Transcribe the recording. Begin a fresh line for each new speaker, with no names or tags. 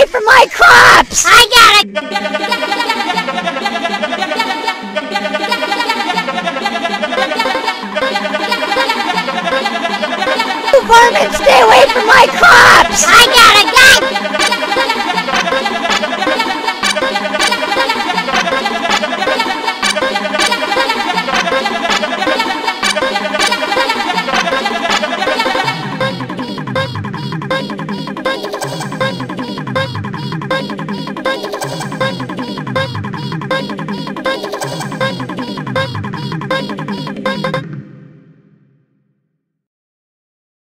from my crops!
I got it!
Varmint, stay away from my crops!
I